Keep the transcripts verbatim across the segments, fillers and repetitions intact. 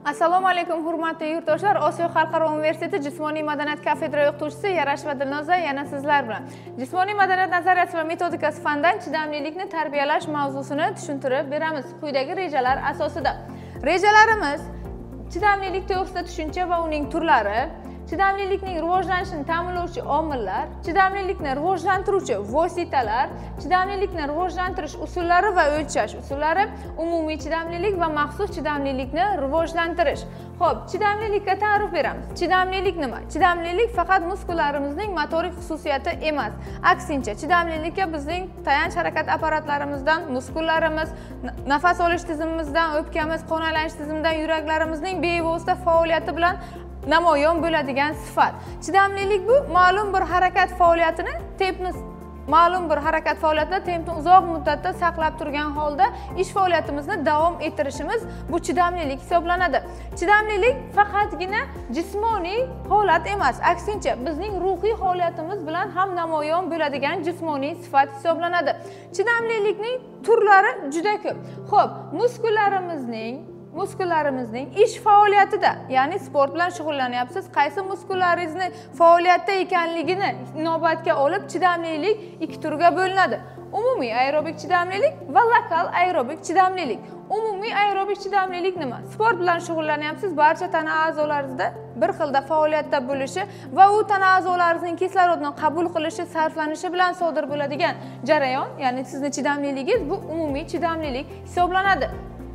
Assalomu alaykum hurmatli yurtdoshlar. Osiyo xalqaro universiteti jismoniy madaniyat kafedra o'qituvchisi Yarash va Dilnoza yana sizlar bilan. Jismoniy madaniyat nazariyasi va metodikasi fandan chidamlilikni tarbiyalash mavzusini tushuntirib beramiz quyidagi rejalar asosida. Rejalarimiz chidamlilik to'g'risida tushuncha va uning turlari, chidamlilikning rivojlanishini ta'minlovchi omillar, chidamlilikni rivojlantiruvchi vositalar, chidamlilikni rivojlantirish usullari va o'lchash usullari, umumiy chidamlilik va maxsus chidamlilikni rivojlantirish. Xo'p, chidamlilikka ta'rif beramiz. Chidamlilik nima? Chidamlilik faqat muskullarimizning motorik xususiyati emas. Aksincha, chidamlilikka bizning tayanch harakat apparatlarimizdan muskullarimiz, nafas olish tizimimizdan o'pkamiz, qon aylanish tizimidan yuraklarimizning bevosita faoliyati bilan namoyon bo'ladigan sifat. Chidamlilik bu ma'lum bir harakat faoliyatini tempni ma'lum bir harakat faoliyatida tempni uzoq muddatda saqlab turgan holda ish faoliyatimizni davom ettirishimiz bu chidamlilik hisoblanadi. Chidamlilik faqatgina jismoniy holat emas, aksincha bizning ruhiy holatimiz bilan ham namoyon bo'ladigan jismoniy sifat hisoblanadi. Chidamlilikning turlari juda ko'p. Xo'p, muskullarimizning Muskullarimizning ish faoliyatida, ya'ni sport bilan shug'ullanyapsiz, qaysi muskullaringizni faoliyatda ekanligini inobatga olib chidamlilik ikki turga bo'linadi. Umumiy aerobik chidamlilik va lokal aerobik chidamlilik. Umumiy aerobik chidamlilik nima? Sport bilan shug'ullanyapsiz, barcha tana a'zolaringizda bir xilda faoliyatda bo'lishi va u tana a'zolaringizning kislorodni qabul qilishi, sarflanishi bilan sodir bo'ladigan jarayon, ya'ni sizning chidamliligingiz bu umumiy chidamlilik hisoblanadi.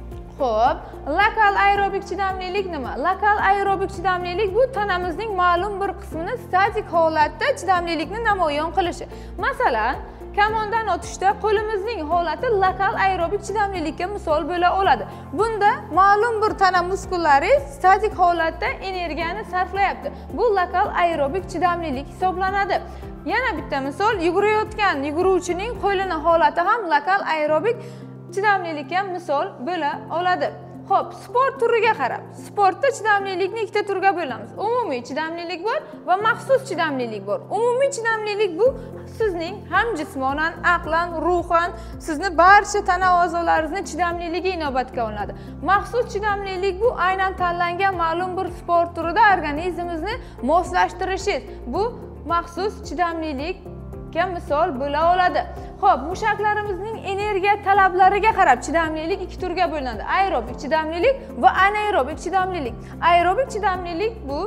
Xo'p, lokal aerobik chidamlilik nima? Lokal aerobik chidamlilik bu tanamizning ma'lum bir qismini statik holatda chidamlilikni namoyon qilishi. Masalan, kamondan otishda qo'limizning holati lokal aerobik chidamlilikka misol bo'la oladi. Bunda ma'lum bir tana muskullari statik holatda energiyani sarflayapti. Bu lokal aerobik chidamlilik hisoblanadi. Yana bitta misol, yugurayotgan yuguruvchining qo'lini holati ham lokal aerobik chidamlilikka misol bo'la oladi. Xo'p, sport turiga qarab, sportda chidamlilikni ikkita turga bo'lamiz. Umumiy chidamlilik bor va maxsus chidamlilik bor. Umumiy chidamlilik bu sizning ham jismonan, aqlan, ruhan, sizni barcha tana a'zolaringizni chidamliligi inobatga olinadi. Maxsus chidamlilik bu aynan tanlangan ma'lum bir sport turida organizmingizni moslashtirishingiz. Bu maxsus chidamlilik misol bo'la oladi. Xo'p, mushaklarimizning energiya talablariga qarab chidamlilik ikki turga bo'linadi. Aerobik chidamlilik va anaerobik chidamlilik. Aerobik chidamlilik bu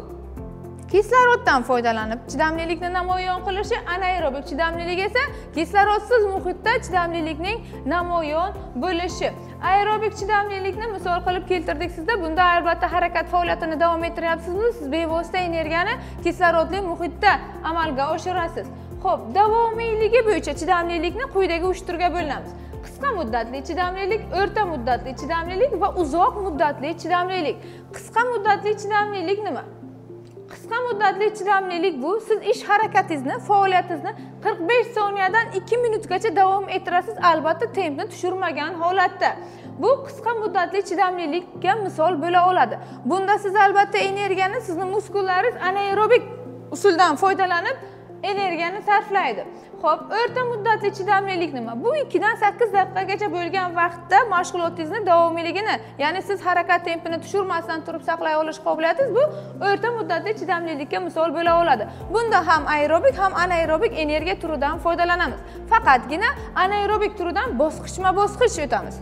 kisloroddan foydalanib chidamlilikni namoyon qilishi, anaerobik chidamlilik esa kislorodsiz muhitda chidamlilikning namoyon bo'lishi. Aerobik chidamlilikni misol qilib keltirdik sizda. Bunda albatta harakat faoliyatini davom ettiryapsizmi? Siz bevosita energiyani kislorodli muhitda amalga oshirasiz. Xo'p, davomiyligi bo'yicha chidamlilikni quyidagi uch turga bo'linamiz. Qisqa muddatli chidamlilik, o'rta muddatli chidamlilik va uzoq muddatli chidamlilik. Qisqa muddatli chidamlilik nima? Qisqa muddatli chidamlilik bu siz ish harakatingizni, faoliyatingizni qirq besh soniyadan ikki minutgacha davom ettirasiz, albatta tempni tushirmagan holatda. Bu qisqa muddatli chidamlilikka misol bo'la oladi. Bunda siz albatta energiyani sizning muskullaringiz anaerobik usuldan foydalanib energiyani sarflaydi. Xo'p, o'rta muddatli chidamlilik nima? Bu ikki dan sakkiz daqiqagacha bo'lgan vaqtda mashg'ulotingizni davomiyligini, ya'ni siz harakat tempini tushirmasdan turib saqlay olish qobiliyatingiz bu o'rta muddatli chidamlilikka misol bo'la oladi. Bunda ham aerobik, ham anaerobik energiya turidan foydalanamiz. Faqatgina anaerobik turidan bosqichma-bosqich o'tamiz.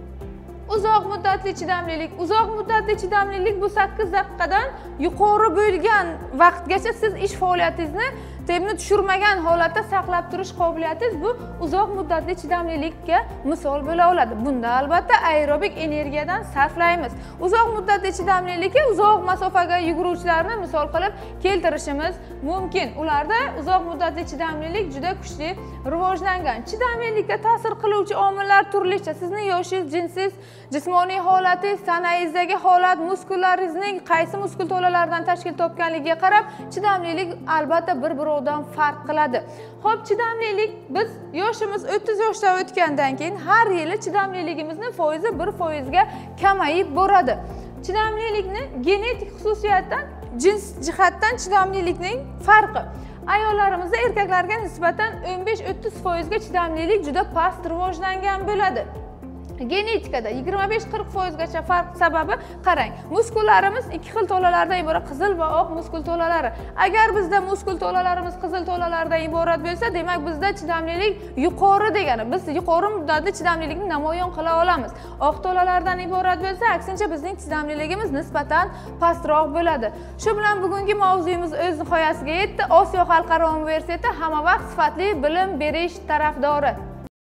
Uzoq muddatli chidamlilik. Uzoq muddatli chidamlilik bu sakkiz daqiqadan yuqori bo'lgan vaqtgacha siz ish faoliyatingizni tempni tushirmagan holatda saqlab turish qobiliyatingiz bu uzoq muddatli chidamlilikka misol bo'la oladi. Bunda albatta aerobik energiyadan sarflaymiz. Uzoq muddatli chidamlilikka uzoq masofaga yuguruvchilarni misol qilib keltirishimiz mumkin. Ularda uzoq muddatli chidamlilik juda kuchli rivojlangan. Chidamlilikka ta'sir qiluvchi omillar turlicha. Sizning yoshingiz, jinsiz, jismoniy holatingiz, tanangizdagi holat, muskullaringizning qaysi muskul to'lalaridan tashkil topganligiga qarab chidamlilik albatta bir-biridan farq qiladi. Xo'p, chidamlilik biz yoshimiz o'ttiz yoshdan o'tgandan keyin har yili chidamliligimizni foizi bir foizga kamayib boradi. Chidamlilikni genetik xususiyatdan, jins jihatdan chidamlilikning farqi. Ayollarimizda erkaklarga nisbatan o'n besh o'ttiz foizga chidamlilik juda past rivojlangan bo'ladi. Genetikada yigirma besh qirq foizgacha farq sababi qarang. Muskullarimiz ikki xil to'lalardan iborat, qizil va oq muskul to'lalari. Agar bizda muskul to'lalarimiz qizil to'lalardan iborat bo'lsa, demak bizda chidamlilik yuqori degani. Biz yuqori muddatda chidamlilikni namoyon qila olamiz. Oq to'lalardan iborat bo'lsa, aksincha bizning chidamliligimiz nisbatan pastroq bo'ladi. Shu bilan bugungi mavzuyimiz o'z nihoyasiga yetdi. Osiyo xalqaro universiteti hamma vaqt sifatli bilim berish tarafdori.